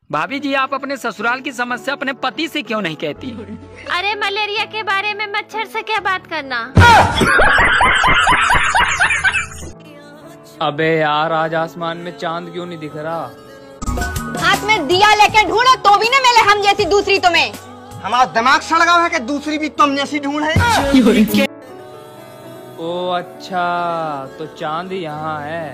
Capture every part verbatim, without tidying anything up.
भाभी जी, आप अपने ससुराल की समस्या अपने पति से क्यों नहीं कहती? अरे मलेरिया के बारे में मच्छर से क्या बात करना। अबे यार, आज आसमान में चांद क्यों नहीं दिख रहा? हाथ में दिया लेके ढूंढो तो भी न मिले हम जैसी दूसरी तुम्हें। हमारा दिमाग सड़गा है कि दूसरी भी तुम जैसी ढूंढे। ओ अच्छा, तो चांद यहाँ है।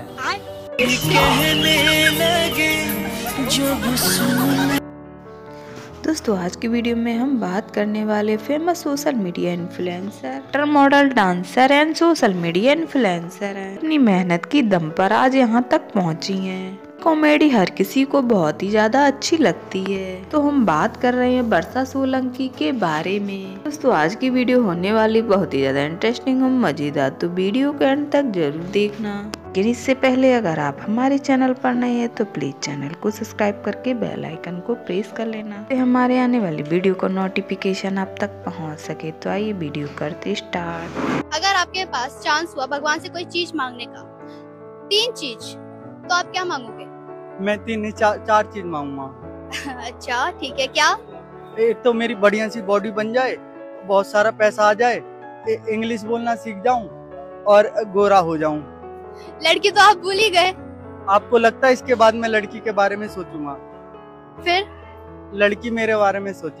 दोस्तों, आज की वीडियो में हम बात करने वाले famous social media influencer, model, dancer and social media influencer हैं। अपनी मेहनत की दम पर आज यहाँ तक पहुँची हैं। कॉमेडी हर किसी को बहुत ही ज्यादा अच्छी लगती है। तो हम बात कर रहे हैं वर्षा सोलंकी के बारे में। दोस्तों, आज की वीडियो होने वाली बहुत ही ज्यादा इंटरेस्टिंग और मजेदार, तो वीडियो के एंड तक जरूर देखना। लेकिन इससे पहले अगर आप हमारे चैनल पर नए हैं तो प्लीज चैनल को सब्सक्राइब करके बेल आइकन को प्रेस कर लेना, तो हमारे आने वाली वीडियो को नोटिफिकेशन आप तक पहुंच सके। तो आइए वीडियो करते स्टार्ट। अगर आपके पास चांस हुआ भगवान से कोई चीज मांगने का, तीन चीज, तो आप क्या मांगोगे? मैं तीन नहीं चार, चार चीज मांगूंगा। अच्छा ठीक है, क्या? एक तो मेरी बढ़िया सी बॉडी बन जाए, बहुत सारा पैसा आ जाए, इंग्लिश बोलना सीख जाऊं और गोरा हो जाऊं। लड़की तो आप भूल ही गए। आपको लगता है इसके बाद मैं लड़की के बारे में सोचूंगा? फिर लड़की मेरे बारे में सोचे।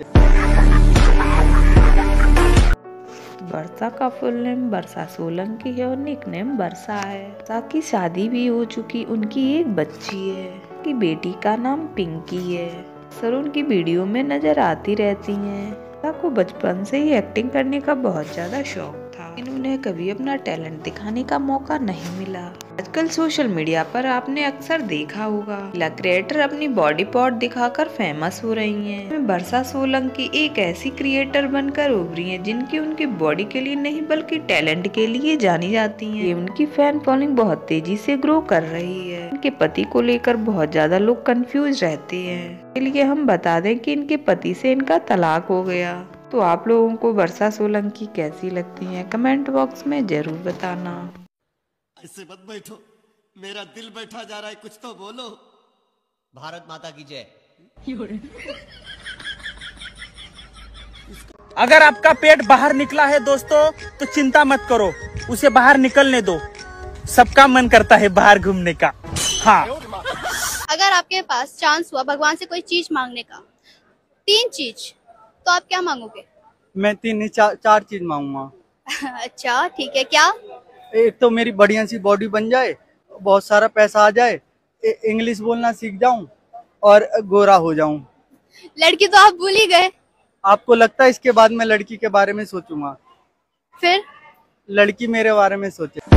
वर्षा का फुल नेम वर्षा सोलंकी है और निक नेम वर्षा है। वर्षा की शादी भी हो चुकी, उनकी एक बच्ची है। उनकी बेटी का नाम पिंकी है। सर उनकी वीडियो में नजर आती रहती हैं। वर्षा को बचपन से ही एक्टिंग करने का बहुत ज्यादा शौक था, इन्होंने कभी अपना टैलेंट दिखाने का मौका नहीं मिला। आजकल सोशल मीडिया पर आपने अक्सर देखा होगा, महिला क्रिएटर अपनी बॉडी पार्ट दिखाकर फेमस हो रही हैं। वर्षा सोलंकी एक ऐसी क्रिएटर बनकर उभरी हैं जिनकी उनकी बॉडी के लिए नहीं बल्कि टैलेंट के लिए जानी जाती हैं। उनकी फैन फॉलोइंग बहुत तेजी से ग्रो कर रही है। उनके पति को लेकर बहुत ज्यादा लोग कंफ्यूज रहते हैं। इसके लिए हम बता दें कि इनके पति से इनका तलाक हो गया। तो आप लोगों को वर्षा सोलंकी कैसी लगती हैं कमेंट बॉक्स में जरूर बताना। ऐसे मत बैठो, मेरा दिल बैठा जा रहा है, कुछ तो बोलो। भारत माता की जय। अगर आपका पेट बाहर निकला है दोस्तों, तो चिंता मत करो, उसे बाहर निकलने दो। सबका मन करता है बाहर घूमने का। हाँ, अगर आपके पास चांस हुआ भगवान से कोई चीज मांगने का, तीन चीज, तो आप क्या मांगोगे? मैं तीन नहीं चार, चार चीज मांगूंगा। अच्छा ठीक है, क्या? एक तो मेरी बढ़िया सी बॉडी बन जाए, बहुत सारा पैसा आ जाए, इंग्लिश बोलना सीख जाऊं और गोरा हो जाऊं। लड़की तो आप भूल ही गए। आपको लगता है इसके बाद मैं लड़की के बारे में सोचूंगा? फिर लड़की मेरे बारे में सोचे।